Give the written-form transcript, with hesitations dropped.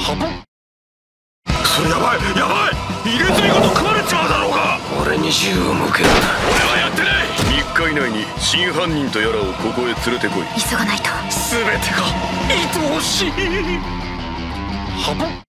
それやばいやばい、入れ墨ごと食われちまうだろうが。 俺に銃を向けるな。 俺はやってない。3日以内に真犯人とやらをここへ連れてこい。 急がないと。 全てが愛おしい。